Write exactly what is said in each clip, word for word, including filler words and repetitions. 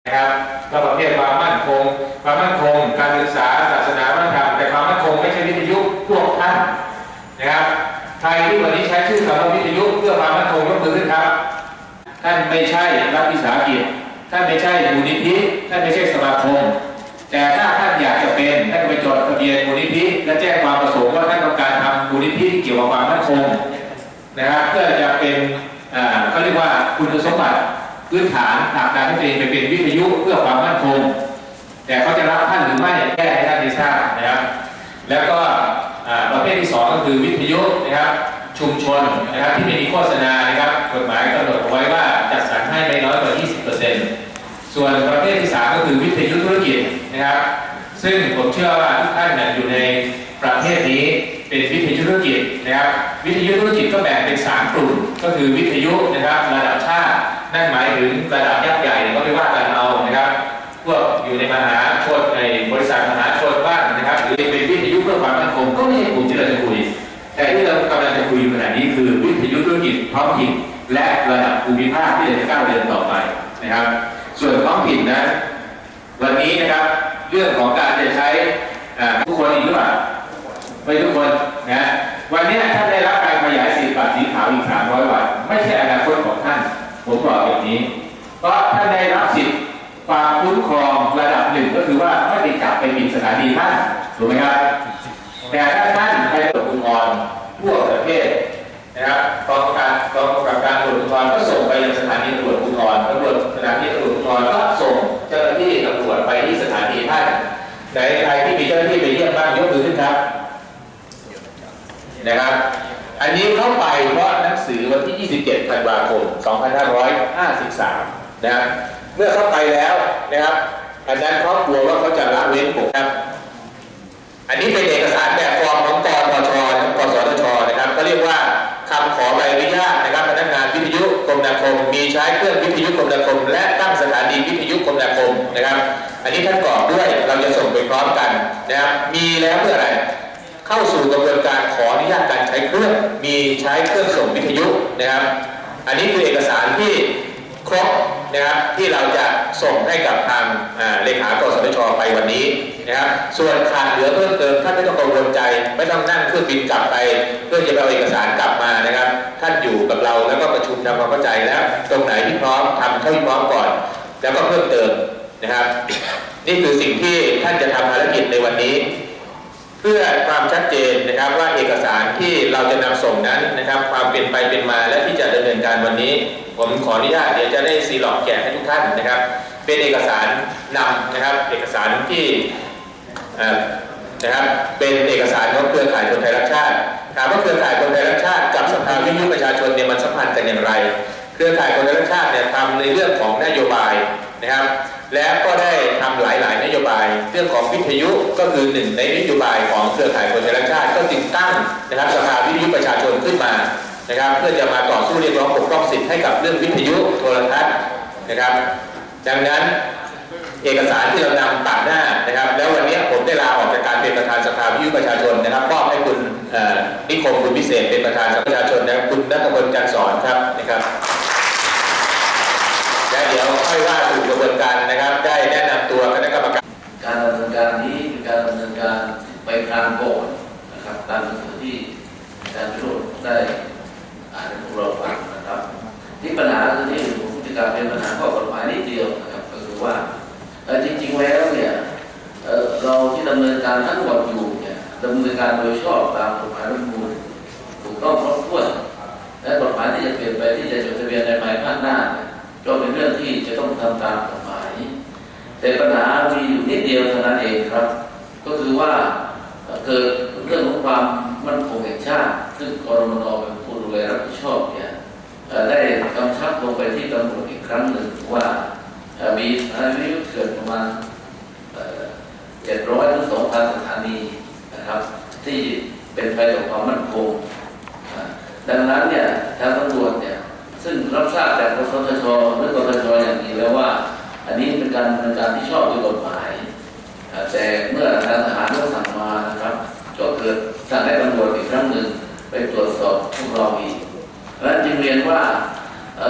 นะครับก็ประเภทความมั่นคงความมั่นคงการศึกษาศาสนาวัฒนธรรมแต่ความมั่นคงไม่ใช่วิทยุพวกท่านนะครับใครที่วันนี้ใช้ชื่อคำว่าวิทยุเพื่อความมั่นคงยกมือขึ้นครับท่านไม่ใช่รัฐวิสาหกิจท่านไม่ใช่มูลนิธิท่านไม่ใช่สมาคมแต่ถ้าท่านอยากจะเป็นท่านไปจดทะเบียนมูลนิธิและแจ้งความประสงค์ว่าท่านต้องการทำมูลนิธิที่เกี่ยวกับความมั่นคงนะครับเพื่อจะเป็นอ่าเขาเรียกว่าคุณสมบัติพื้นฐานผลักดันให้ตัวเองไปเป็นวิทยุเพื่อความมั่นคงแต่เขาจะรับท่านหรือไม่แก้ให้ท่านได้ทราบนะครับแล้วก็ประเภทที่สองก็คือวิทยุนะครับชุมชนนะครับที่ไม่มีโฆษณานะครับกฎหมายกำหนดเอาไว้ว่าจัดสรรให้ไม่น้อยกว่า ยี่สิบเปอร์เซ็นต์ ส่วนประเภทที่สามก็คือวิทยุธุรกิจนะครับซึ่งผมเชื่อว่าทุกท่านอยู่ในประเภทนี้เป็นวิทยุธุรกิจนะครับวิทยุธุรกิจก็แบ่งเป็นสามกลุ่มก็คือวิทยุนะครับระดับชาตินั่นหมายถึงระดับยักษ์ใหญ่ก็ไม่ว่ากันเอานะครับพวกอยู่ในมหาชนในบริษัทมหาชนบ้างนะครับหรือเป็นวิทยุเพื่อความมั่นคงก็ไม่ใช่กลุ่มที่เราจะคุยแต่ที่เรากำลังจะคุยอยู่ขณะนี้คือวิทยุธุรกิจท้องถิ่นและระดับภูมิภาคที่จะก้าวเดินต่อไปนะครับส่วนท้องถิ่นนะวันนี้นะครับเรื่องของการจะใช้ทุกคนอีกหรือเปล่าไม่ทุกคนนะวันนี้ท่านได้รับการขยายสิทธิ์บัตรสีขาวอีกสามร้อยวันไม่ใช่อนาคตของท่านผมบอกแบบนี้เพราะท่านได้รับสิทธิ์ความคุ้มครองระดับหนึ่งก็คือว่าไม่ได้จับไปปิดสถานีท่านถูกไหมครับแต่ถ้าท่านไปตรวจอุทธรณ์ทั่วประเทศนะครับกองการกองกำกับการตรวจอุทธรณ์ก็ส่งไปยังสถานีตรวจอุทธรณ์ตำรวจสถานีตรวจอุทธรณ์ก็ส่งเจ้าหน้าที่ตำรวจไปที่สถานีท่านในใครที่มีเจ้าหน้าที่ไปเยี่ยมบ้างยกมือขึ้นครับนะครับอันนี้เข้าไปเพราะหนังสือวันที่ยี่สิบเจ็ดธันวาคมสองพันห้าร้อยห้าสิบสามนะครับเมื่อเข้าไปแล้วนะครับอันนั้นครอบครัวว่าเขาจะละเว้นผมครับอันนี้เป็นเอกสารแบบฟอร์มของกปชและกสทชนะครับก็เรียกว่าคำขอใบอนุญาตนะครับพนักงานวิทยุคมนาคมมีใช้เครื่องวิทยุคมนาคมและตั้งสถานีวิทยุคมนาคมนะครับอันนี้ท่านกรอกด้วยเราจะส่งไปพร้อมกันนะครับมีแล้วเมื่อไหร่เข้าสู่กระบวนการขออนุญาตการใช้เครื่องมีใช้เครื่องส่งวิทยุนะครับอันนี้คือเอกสารที่ครบนะครับที่เราจะส่งให้กับทางเลขากสทชไปวันนี้นะครับส่วนขาดเหลือเพิ่มเติมท่านไม่ต้องกังวลใจไม่ต้องนั่งเครื่องบินกลับไปเพื่อจะเอาเอกสารกลับมานะครับท่านอยู่กับเราแล้วก็ประชุมทำความเข้าใจแล้วตรงไหนที่พร้อมทำเท่าที่พร้อมก่อนแล้วก็เพิ่มเติมนะครับนี่คือสิ่งที่ท่านจะทำภารกิจในวันนี้เพื่อความชัดเจนนะครับว่าเอกสารที่เราจะนำส่งนั้นนะครับความเป็นไปเป็นมาและที่จะดำเนินการวันนี้ผมขออนุญาตเดี๋ยวจะได้ซีล็อกแจกให้ทุกท่านนะครับเป็นเอกสารนำนะครับเอกสารที่นะครับเป็นเอกสารของเครือข่ายคนไทยรักชาติถามว่าเครือข่ายคนไทยรักชาติกับสภาวิทยุประชาชนเนี่ยมันสัมพันธ์กันอย่างไรเครือข่ายคนไทยรักชาติเนี่ยทำในเรื่องของนโยบายนะครับและก็ได้ทำหลายๆนโยบายเรื่องของวิทยุก็คือหนึ่งในนโยบายของเครือข่ายคนไทยรักชาติก็จึงตั้งนะครับสภาวิทยุประชาชนขึ้นมานะครับเพื่อจะมาต่อสู้เรียกร้องปกป้องสิทธิ์ให้กับเรื่องวิทยุโทรทัศน์นะครับดังนั้นเอกสารที่เรานำตัดหน้านะครับแล้ววันนี้ผมได้ลาออกจากการเป็นประธานสภาวิทยุประชาชนนะครับมอบให้คุณนิคมคุณพิเศษเป็นประธานสภาประชาชนนะครับคุณณัฐพล จันทร์สอนครับนะครับและเดี๋ยวค่อยว่าสู่กระบวนการนะครับได้แนะนำตัวคณะกรรมการการดำเนินการนี้เป็นการดำเนินการไปทางก่อนนะครับตามหนังสือที่อาจารย์พิโรจน์ได้อ่านให้พวกเราฟังนะครับที่ปัญหาคือที่ผมจะกล่าวเป็นปัญหาข้อกฎหมายนิดเดียวนะครับก็คือว่าจริงๆแล้วเนี่ยเราที่ดำเนินการทั้งหมดอยู่เนี่ยดำเนินการโดยชอบตามกฎหมายรัฐธรรมนูญถูกต้องครบถ้วนและกฎหมายที่จะเปลี่ยนไปที่จะจดทะเบียนในภายภาคหน้าก็เป็นเรื่องที่จะต้องทำตามกฎหมายแต่ปัญหามีอยู่นิดเดียวเท่านั้นเองครับก็คือว่าเกิดเรื่องของความมั่นคงแห่งชาติซึ่งกรมน.เป็นผู้ดูแลรับผิดชอบเนี่ยได้กำชับลงไปที่ตำรวจอีกครั้งหนึ่งว่ามีสถานีวิทยุเถื่อนประมาณเจ็ดร้อยถึงสองพันสถานีนะครับที่เป็นไปต่อความมั่นคงดังนั้นเนี่ยทางตำรวจเนี่ยซึ่งรับทราบจากกสทชหรือกสทชอย่างนี้แล้วว่าอันนี้เป็นการดำเนินการที่ชอบด้วยกฎหมายแต่เมื่อทางทหารก็สั่งมานะครับก็เกิดสั่งให้ตำรวจอีกครั้งหนึ่งไปตรวจสอบพวกเราอีกดังนั้นจึงเรียนว่า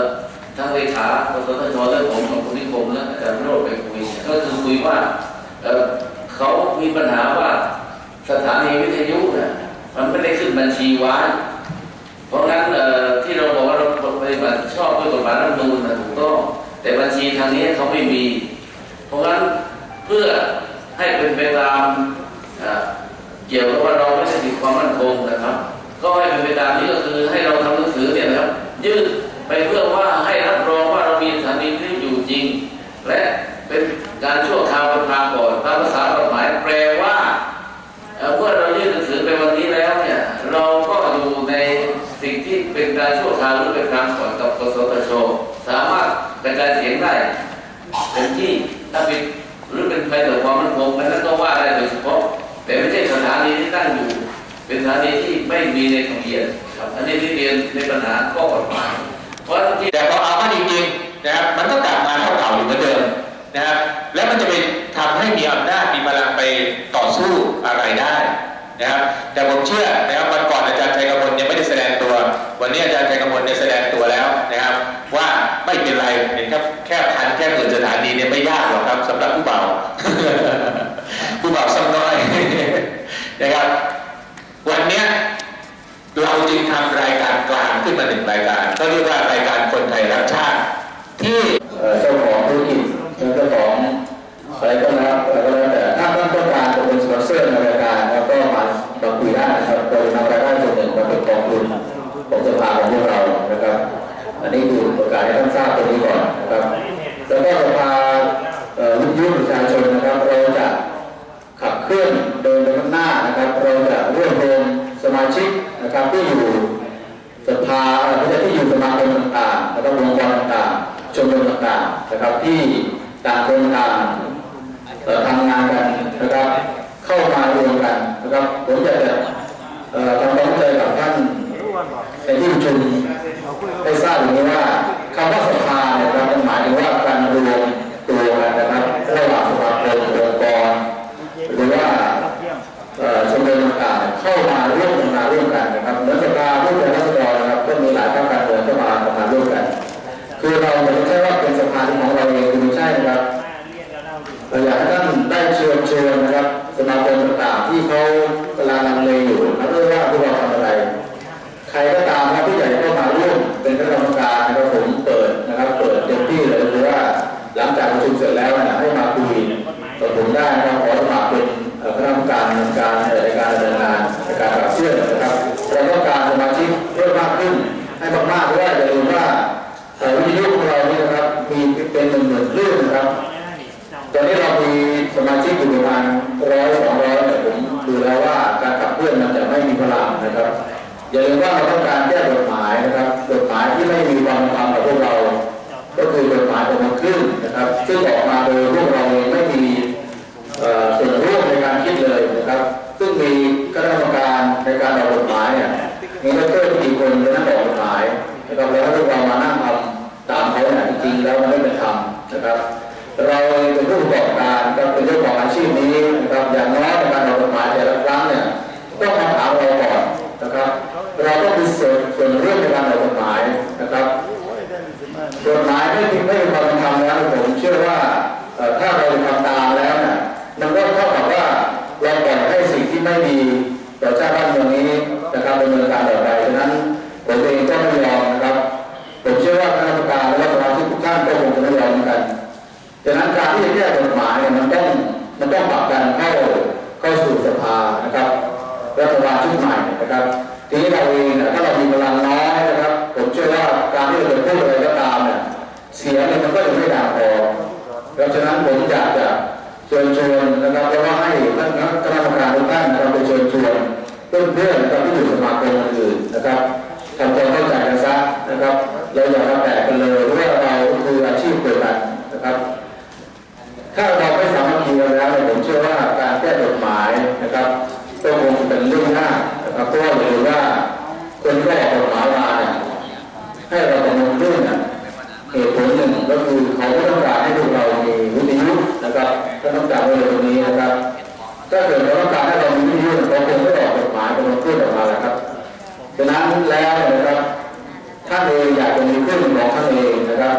ทั้งเลขากสทชและผมกับคุณนิคมและอาจารย์วิโรจน์ไปคุยก็คือคุยว่าเขามีปัญหาว่าสถานีวิทยุเนี่ยมันไม่ได้ขึ้นบัญชีไว้เพราะงั้นที่เราบอกว่าเราปฏิบัติชอบด้วยกฎหมายรัฐธรรมนูญนะถูกต้องแต่บัญชีทางนี้เขาไม่มีเพราะงั้นเพื่อให้เป็นไปตามเกี่ยวกับว่าเราไม่ได้ติดความมั่นคงนะครับก็ให้เป็นไปตามนี้ก็คือให้เราทำหนังสือเนี่ยนะครับยื่นไปเพื่อว่าให้รับรองว่าเรามีสถานีที่อยู่จริงและเป็นการชั่วคราวเป็นทางก่อนตามภาษากฎหมายแปลว่าเมื่อเรายื่นหนังสือไปวันนี้แล้วเนี่ยเราก็อยู่ในสิ่งที่เป็นการชั่วคราวหรือเป็นทางก่อนกับกสทช.สามารถกระจายเสียงได้เป็นที่ถ้าเป็นหรือเป็นไปต่อความมั่นคงนั้นก็ว่าได้โดยเฉพาะแต่ไม่ใช่สถานีที่ตั้งอยู่เป็นสถานีที่ไม่มีในทะเบียนครับอันนี้ที่เรียนในปัญหาข้อกฎหมายเพราะที่แต่พอเอามาจริงๆนะครับมันก็กลับมาเท่าเก่าอยู่เหมือนเดิมนะครับแล้วมันจะไปทำให้มีอำนาจมีพลังไปต่อสู้อะไรได้นะครับแต่ผมเชื่อนะครับวันก่อนอาจารย์ชัยกมลยังไม่ได้แสดงตัววันนี้อาจารย์ชัยกมลได้แสดงตัวแล้วนะครับว่าไม่เป็นไรเห็นครับแค่พันแค่หมื่นสถานีเนี่ยไม่ยากหรอกครับสำหรับผู้เบา ผู้เบาซ้ำน้อยนะครับวันนี้เราจึงทำรายการกลางขึ้นมาหนึ่งรายการก็เรียกว่ารายการคนไทยรักชาติที่เจ้าของธุรกิจเจ้าของอะไรก็แล้วอะไรก็แล้วแต่ถ้าท่านต้องการจะเป็นสปอนเซอร์ในรายการแล้วก็มามาคุยได้นะครับโดยนำรายได้ส่วนหนึ่งมาเป็นกองทุนของสภาของพวกเรานะครับอันนี้คือประกาศให้ท่านทราบตรงนี้ก่อนนะครับแล้วก็สภาวิทยุประชาชนนะครับเราจะขับเคลื่อนเดินไปข้างหน้านะครับเราจะรวบรวมสมาชิกนะครับที่อยู่สภาที่อยู่สมาคมต่างๆแล้วก็องค์กรต่างๆชมรมต่างๆนะครับที่ต่างคนต่างทำงานกันนะครับเข้ามารวมกันนะครับผมอยากจะทำความเข้าใจกับท่านในที่ประชุมได้ทราบอย่างนี้ว่าคำว่าสภาเนี่ยครับหมายถึงว่าการรวมตัวกันนะครับระหว่างสมาคมองค์กรหรือว่าชมรมต่างๆเข้ามาร่วมงานร่วมกันนะครับเหมือนสภาผู้แทนราษฎรนะครับก็มีหลายภาคการเมืองเข้ามาทำงานร่วมกันคือเราไม่ใช่ว่าเป็นสภาของเราเองคือไม่ใช่นะครับเราอยากให้ท่านได้เชิญชวนนะครับสมาคมต่างๆที่เขากำลังลังเลอยู่นะเรื่องว่าพวกเราทำอะไรใครก็ตามนะผู้ใหญ่ก็มาร่วมเป็นคณะกรรมการนะครับผมเปิดนะครับเปิดเต็มที่เลยคือว่าหลังจากประชุมเสร็จแล้วนะให้มาคุยกับผมได้นะครับขอสมัครเป็นคณะกรรมการในการในการดำเนินงานในการขับเคลื่อนนะครับเราต้องการสมาชิกเพิ่มมากขึ้นให้มากๆด้วยอย่าลืมว่าวิทยุของเรานี่นะครับมีเป็นหนึ่งหมื่นคลื่นนะครับตอนนี้เรามีสมาชิกอยู่ประมาณร้อยสองร้อยแต่ผมดูแล้วว่าการขับเคลื่อนมันจะไม่มีพลังนะครับอย่าลืมว่าเราต้องการแก้กฎหมายนะครับกฎหมายที่ไม่มีความเป็นธรรมกับพวกเราก็คือกฎหมายประมวลคลื่นนะครับซึ่งออกมาโดยพวกเราไม่มีส่วนร่วมในการคิดเลยนะครับซึ่งมีคณะกรรมการในการออกกฎหมายเนี่ยมีดร.กี่คนในนั้นออกกฎหมายนะครับแล้วพวกเรามานั่งทำตามเขาเนี่ยจริงๆแล้วมันไม่เป็นธรรมนะครับเราเป็นผู้ประกอบการก็เป็นเจ้าของอาชีพนี้นะครับอย่างน้อยในการออกกฎหมายแต่ละครั้งเนี่ยต้องมาถามเราก่อนนะครับเราต้องมีส่วนส่วนเรื่องในการออกกฎหมายนะครับกฎหมายไม่ไม่มีความเป็นธรรมแล้วผมเชื่อว่าถ้าเราทำตามแล้วเนี่ยมันก็เท่ากับว่าเราปล่อยให้สิ่งที่ไม่ดีต่อชาติบ้านเมืองนี้นะครับดำเนินการต่อไปฉะนั้นผมเองก็ไม่ยอมนะครับผมเชื่อว่าคณะกรรมการและสมาชิกทุกท่านก็คงจะไม่ยอมเหมือนกันฉะนั้นการที่จะแก้กฎหมายเนี่ยมันต้องมันต้องปรับกันเข้าเข้าสู่สภานะครับรัฐบาลชุดใหม่นะครับทีนี้เราเองถ้าเรามีพลังน้อยนะครับผมเชื่อว่าการที่เราจะพูดอะไรก็ตามเนี่ยเสียงมันก็จะไม่ดังพอเพราะฉะนั้นผมอยากจะเชิญชวนนะครับแล้วก็ให้ท่านคณะกรรมการทุกท่านนะครับไปเชิญชวนเพื่อนๆนะครับที่อยู่สมาคมอื่นๆนะครับทำความเข้าใจกันซะนะครับเราอย่ามาแตกกันเลยเพราะว่าเราคืออาชีพเดียวกันนะครับถ้าเราไม่สามัคคีกันแล้วผมเชื่อว่าการแก้กฎหมายนะครับก็คงเป็นเรื่องยากนะครับเพราะว่าหรือว่าคนที่ออกกฎหมายมาเนี่ยให้เราดำเนินเรื่องเนี่ยเหตุผลหนึ่งก็คือเขาไม่ต้องการให้พวกเรามีวิทยุนะครับก็ต้องการในตรงนี้นะครับถ้าเกิดเขาต้องการให้เรามีวิทยุเขาคงไม่ออกกฎหมายเป็นเครื่องออกมาแล้วครับฉะนั้นแล้วนะครับท่านเองอยากจะมีเครื่องของท่านเองนะครับ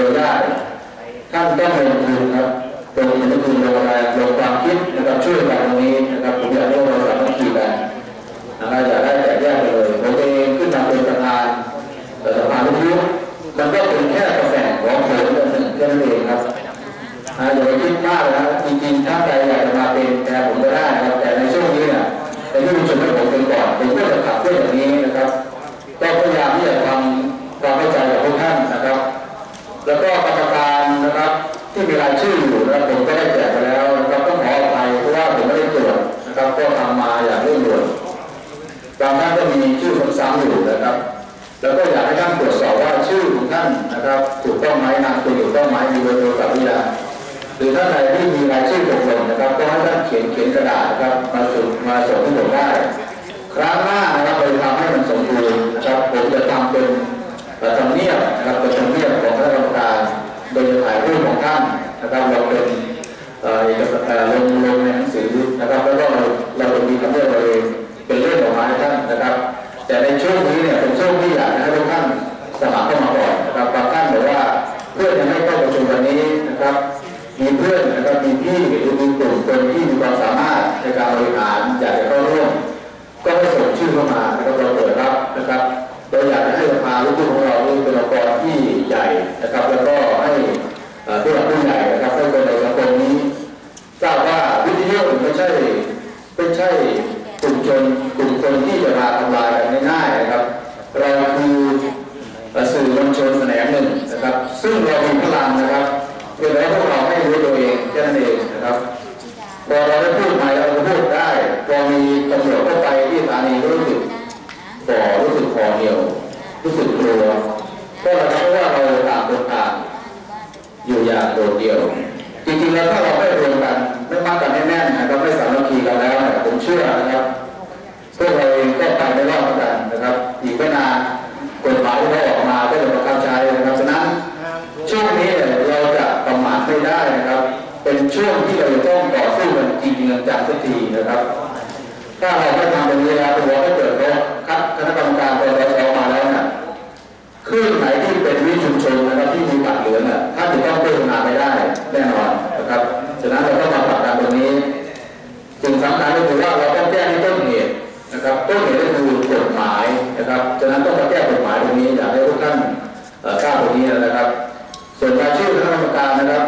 ยได้ท่านต้องลงทุนครับลงทุนก็คือลงแรงลงความคิดนะครับช่วยกันตรงนี้นะครับผมอยากให้เราสามัคคีกันนะครับอย่าได้แตกแยกเลยผมเองขึ้นมาเป็นประธานสภาวิทยุมันก็เป็นแค่กระแสของผมเรื่องหนึ่งแค่นั้นเองครับอย่าไปคิดมากนะจริงๆถ้าใครอยากจะมาเป็นแทนผมก็ได้นะครับแต่ในช่วงนี้เนี่ยในที่ประชุมให้ผมเป็นก่อนเป็นเพื่อจะขับเคลื่อนอย่างนี้นะครับก็พยายามที่จะทำความเข้าใจกับทุกท่านนะครับแล้วก็กรรมการนะครับที่มีรายชื่ออยู่นะครับผมก็ได้แจกไปแล้วนะครับต้องขออภัยเพราะว่าผมไม่ได้ตรวจนะครับก็ทำมาอย่างเร่งด่วนบางท่านก็มีชื่อซ้ำๆอยู่นะครับแล้วก็อยากให้ท่านตรวจสอบว่าชื่อของท่านนะครับถูกต้องไหมนามสกุลถูกต้องไหมมีเบอร์โทรศัพท์หรือยังหรือท่านใดที่มีรายชื่อตกหล่นนะครับก็ให้ท่านเขียนเขียนกระดาษนะครับมาส่งมาส่งที่ผมได้ครั้งหน้านะครับไปทำให้มันสมบูรณ์นะครับผมจะทำเป็นทำเนียบนะครับเป็นทำเนียบของคณะกรรมการโดยจะถ่ายรูปของท่านนะครับเราเป็นเอ่อลงลงในหนังสือนะครับแล้วก็เราเราจะมีคำเรียกเราเองเป็นเรื่องออกมาให้ท่านนะครับแต่ในช่วงนี้เนี่ยเป็นช่วงที่อยากให้ทุกท่านสมัครเข้ามาก่อนนะครับบางท่านบอกว่าเพื่อนยังไม่เข้าประชุมวันนี้นะครับมีเพื่อนนะครับมีพี่หรือมีกลุ่มคนที่มีความสามารถในการบริหารอยากจะเข้าร่วมก็ให้ส่งชื่อเข้ามานะครับเราเปิดรับนะครับโดยอยากจะให้สภาลูกทุ่งของเราเป็นองค์กรที่ใหญ่นะครับแล้วก็ให้ผู้หลักผู้ใหญ่นะครับให้คนในสังคมนี้ทราบว่าวิทยุไม่ใช่ไม่ใช่กลุ่มชนกลุ่มคนที่จะมาทำลายกันง่ายๆนะครับเราคือสื่อมวลชนแขนงหนึ่งนะครับซึ่งเรามีพลังนะครับเพียงแต่พวกเราไม่รู้ตัวเองแค่นั้นเองนะครับพอเราได้พูดใหม่เราก็พูดได้พอมีตำรวจเข้าไปที่สถานีรู้สึกฝ่อรู้สึกคอเหนียวรู้สึกกลัวก็เราเพราะว่าเราต่างคนต่างอยู่อย่างโดดเดี่ยวจริงๆแล้วถ้าเราไม่รวมกันไม่มัดกันแน่นๆนะครับไม่สามัคคีกันแล้วผมเชื่อนะครับพวกเราเองก็ไปไม่รอดกันนะครับอีกไม่นานกฎหมายที่เขาออกมาก็จะบังคับใช้นะครับฉะนั้นช่วงนี้เราจะประมาทไม่ได้นะครับเป็นช่วงที่เราต้องต่อสู้กันจริงๆจังสักทีนะครับถ้าเราไม่ทำแบบนี้แล้วตัวก็เกิดเขาคัดคณะกรรมการตัวเราออกมาแล้วนะคลื่นไหนที่เป็นวิชุมชนนะครับที่มีบัตรเหลืองน่ะท่านจะต้องพิจารณาไม่ได้แน่นอนนะครับฉะนั้นเราต้องมาปรับการตรงนี้สิ่งสำคัญก็คือว่าเราต้องแก้ที่ต้นเหตุนะครับต้นเหตุก็คือกฎหมายนะครับฉะนั้นต้องมาแก้กฎหมายตรงนี้อยากให้ทุกท่านทราบตรงนี้นะครับส่วนรายชื่อคณะกรรมการนะครับ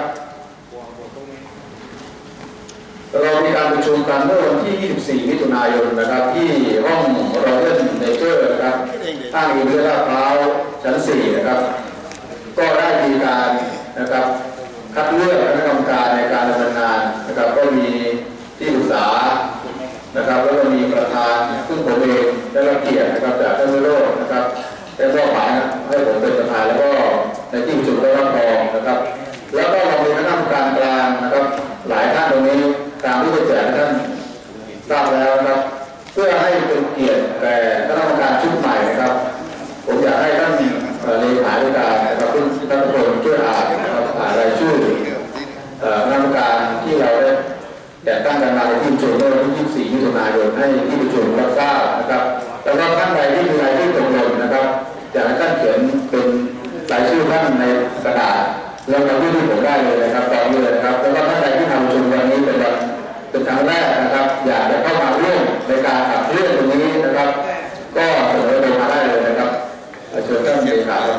เรามีการประชุมกันเมื่อวันที่ ยี่สิบสี่ มิถุนายนนะครับที่ห้องโรเบิร์ตเนเจอร์นะครับห้างอิมพีเรียลลาดพร้าวชั้น สี่นะครับก็ได้มีการนะครับคัดเลือกคณะกรรมการในการดำเนินงานนะครับก็มีที่ปรึกษานะครับแล้วก็มีประธานซึ่งผมเองได้รับเกียรตินะครับจากท่านวิโรจน์นะครับได้มอบหมายให้ผมเป็นประธานแล้วก็ในที่ประชุมได้รับรองนะครับแล้วก็เรามีคณะกรรมการกลางนะครับหลายท่านตรงนี้ตามที่ได้แจ้งท่านทราบแล้วนะครับเพื่อให้เป็นเกียรติแก่คณะกรรมการชุดใหม่นะครับผมอยากให้ท่านเลขาธิการนะครับท่านท่านทุกคนช่วยอ่านนะครับอ่านรายชื่อคณะกรรมการที่เราได้แต่ตั้งกันมาในที่ประชุมเมื่อวันที่ ยี่สิบสี่ มิถุนายนให้ที่ประชุมรับทราบนะครับแล้วก็ท่านใดที่มีรายชื่อตกหล่นนะครับอยากให้ท่านเขียนเป็นรายชื่อท่านในกระดาษแล้วมายื่นที่ผมได้เลยนะครับตอนนี้เลยนะครับแล้วก็ท่านใดที่ทำประชุมวันนี้เป็นวันเป็นครั้งแรกนะครับอยากจะเข้ามาร่วมในการขับเคลื่อนตรงนี้นะครับก็เสนอตัวมาได้เลยนะครับเชิญท่านเลขาครับ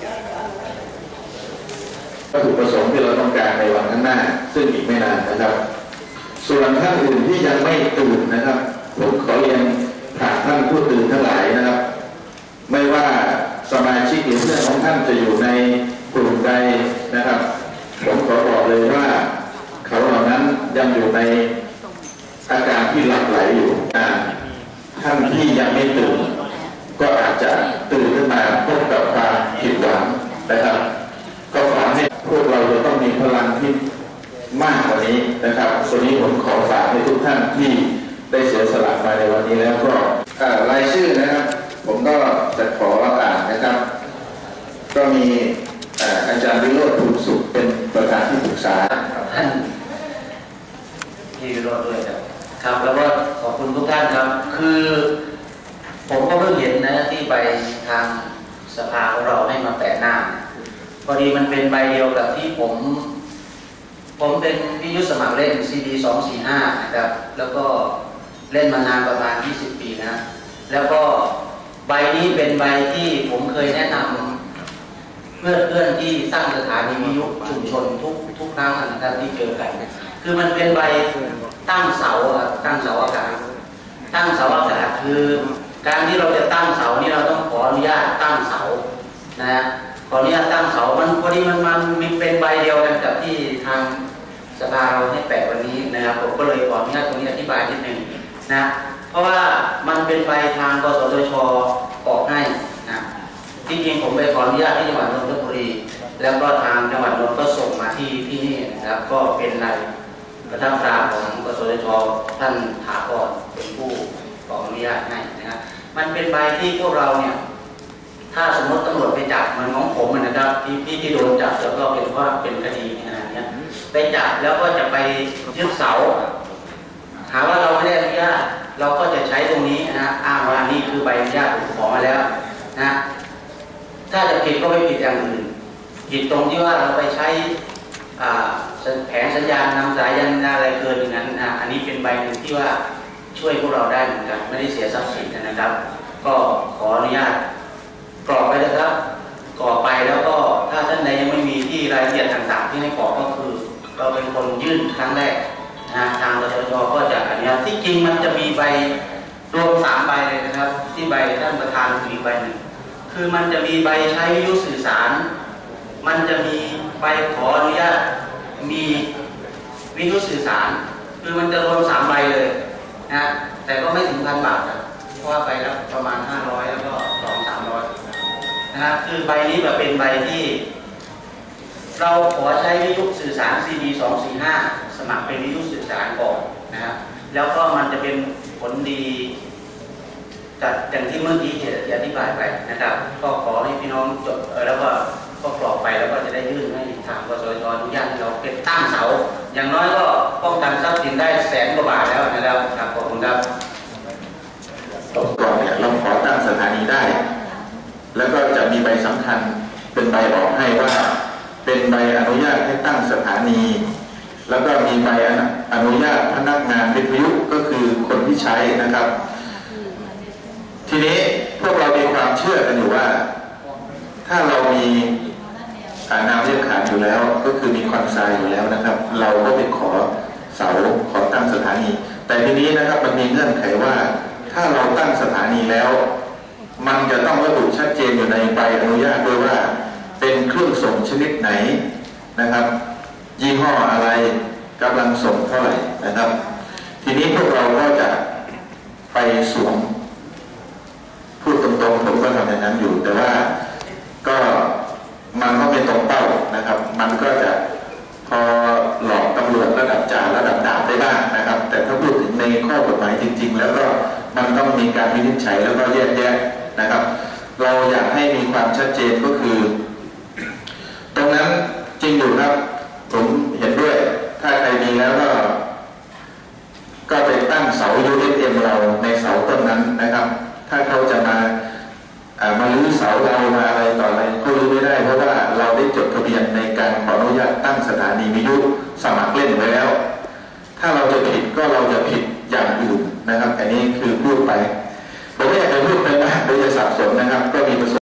วัตถุประสงค์ที่เราต้องการในวันข้างหน้าซึ่งอีกไม่นานนะครับส่วนท่านอื่นที่ยังไม่ตื่นนะครับผมขอเรียนถามท่านผู้ตื่นทั้งหลายนะครับไม่ว่าสมาชิกหรือเพื่อนของท่านจะอยู่ในกลุ่มใดนะครับผมขอบอกเลยว่าเขาเหล่านั้นยังอยู่ในอาการที่หลับไหลอยู่ท่านที่ยังไม่ตื่นก็อาจจะตื่นขึ้นมาพบกับความผิดหวังนะครับก็ขอให้พวกเราจะต้องมีพลังที่มากกว่านี้นะครับส่วนนี้ผมขอฝากให้ทุกท่านที่ได้เสียสละมาในวันนี้แล้วก็รายชื่อนะครับผมก็จะขออ่านนะครับก็มีอาจารย์วิโรจน์ภูมิสุขเป็นประธานที่ปรึกษาท่านพี่วิโรจน์ด้วยครับครับแล้วก็ขอบคุณทุกท่านครับคือผมก็เพิ่งเห็นนะที่ไปทางสภาของเราให้มาแปะหน้าพอดีมันเป็นใบเดียวกับที่ผมผมเป็นวิทยุสมัครเล่น ซี ดี สองสี่ห้านะครับแล้วก็เล่นมานานประมาณยี่สิบปีนะแล้วก็ใบนี้เป็นใบที่ผมเคยแนะนำเพื่อนเพื่อนที่ตั้งสถานีวิทยุชุมชนทุกทุกครั้งนะครับที่เจอกันคือมันเป็นใบตั้งเสาตั้งเสาอากาศตั้งเสาอากาศคือการที่เราจะตั้งเสานี่เราต้องขออนุญาตตั้งเสานะขออนุญาตตั้งเสามันพอดีมันมันมีเป็นใบเดียวกันกับที่ทางสภาเราให้แปะวันนี้นะครับผมก็เลยขออนุญาตตรงนี้อธิบายนิดหนึ่งนะเพราะว่ามันเป็นใบทางกสทช.ออกให้นะที่จริงผมไปขออนุญาตที่จังหวัดนนทบุรีแล้วก็ทางจังหวัดนนท์ก็ส่งมาที่ที่นี่นะครับก็เป็นรายประทับตราของกสทช.ท่านถากรเป็นผู้ขออนุญาตให้นะครับมันเป็นใบที่พวกเราเนี่ยถ้าสมมติตำรวจไปจับมันของผมนะครับที่ที่ที่โดนจับแล้วก็เป็นว่าเป็นคดีขนาดนี้ไปจับแล้วก็จะไปยึดเสาหาว่าเราไม่ได้อนุญาตเราก็จะใช้ตรงนี้นะอ้างว่านี่คือใบอนุญาตผมขอมาแล้วนะถ้าจะผิดก็ไม่ผิดอย่างอื่นผิดตรงที่ว่าเราไปใช้แผงสัญญาณนำสายยันอะไรเกินอย่างนั้นนะอันนี้เป็นใบหนึ่งที่ว่าช่วยพวกเราได้เหมือนกันไม่ได้เสียทรัพย์สินนะครับก็ขออนุญาตกรอกไปนะครับกรอกไปแล้วก็ถ้าท่านใดยังไม่มีที่รายละเอียดต่างๆที่ให้กรอกก็คือเราเป็นคนยื่นครั้งแรกนะทางกสทช.ก็จะอนุญาตที่จริงมันจะมีใบรวมสามใบเลยนะครับที่ใบท่านประธานถือใบหนึ่งคือมันจะมีใบใช้วิทยุสื่อสารมันจะมีใบขออนุญาตมีวิทยุสื่อสารคือมันจะรวมสามใบเลยนะแต่ก็ไม่ถึงพันบาทนะเพราะว่าใบละประมาณห้าร้อยแล้วก็สองสามร้อยนะครับคือใบนี้แบบเป็นใบที่เราขอใช้วิทยุสื่อสาร ซี ดี สองสี่ห้า สมัครเป็นวิทยุสื่อสารก่อนนะครับแล้วก็มันจะเป็นผลดีจากอย่างที่เมื่อกี้ที่อธิบายไปนะครับก็ขอให้พี่น้องจดแล้วก็ก็กรอกไปแล้วก็จะได้ยื่นให้ทางกสทช.อนุญาตให้เราเป็นตั้งเสาอย่างน้อยก็ป้องกันทรัพย์สินได้แสนกว่าบาทแล้วนะครับครับขอบคุณครับก่อนเนี่ยเราขอตั้งสถานีได้แล้วก็จะมีใบสำคัญเป็นใบบอกให้ว่าเป็นใบอนุญาตให้ตั้งสถานีแล้วก็มีใบอนุญาตพนักงานวิทยุก็คือคนที่ใช้นะครับทีนี้พวกเรามีความเชื่อกันอยู่ว่าถ้าเรามีนามเรียกขานอยู่แล้วก็คือมีความทรายอยู่แล้วนะครับเราก็ไปขอเสาขอตั้งสถานีแต่ทีนี้นะครับมันมีเงื่อนไขว่าถ้าเราตั้งสถานีแล้วมันจะต้องระบุชัดเจนอยู่ในใบอนุญาตด้วยว่าเป็นเครื่องส่งชนิดไหนนะครับยี่ห้ออะไรกำลังส่งเท่าไหร่นะครับทีนี้พวกเราก็จะไปสวมพูดตรงๆผมก็ทำอย่างนั้นอยู่แต่ว่าก็มันก็ไม่ตรงเป้านะครับมันก็จะพอหลอกตำรวจระดับจ่าระดับดาบได้บ้างนะครับแต่ถ้าพูดถึงในข้อกฎหมายจริงๆแล้วก็มันต้องมีการวินิจฉัยแล้วก็แยกแยะนะครับเราอยากให้มีความชัดเจนก็คือตรงนั้นจริงอยู่ครับผมเห็นด้วยถ้าใครมีแล้วก็ก็ไปตั้งเสา ยู เอฟ เอ็ม เราในเสาต้นนั้นนะครับถ้าเขาจะมามาลื้อเสาเรามาอะไรต่ออะไรก็ลื้อไม่ได้เพราะว่าเราได้จดทะเบียนในการขออนุญาตตั้งสถานีวิทยุสมัครเล่นไว้แล้วถ้าเราจะผิดก็เราจะผิดอย่างอื่นนะครับอันนี้คือพูดไปผมไม่อยากจะพูดไปมากโดยจะสับสนนะครับก็มีประสบ